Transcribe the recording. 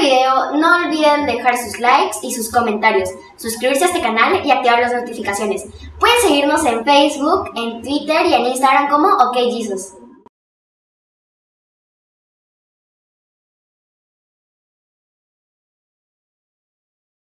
video no olviden dejar sus likes y sus comentarios, suscribirse a este canal y activar las notificaciones. Pueden seguirnos en Facebook, en Twitter y en Instagram como OkJesus.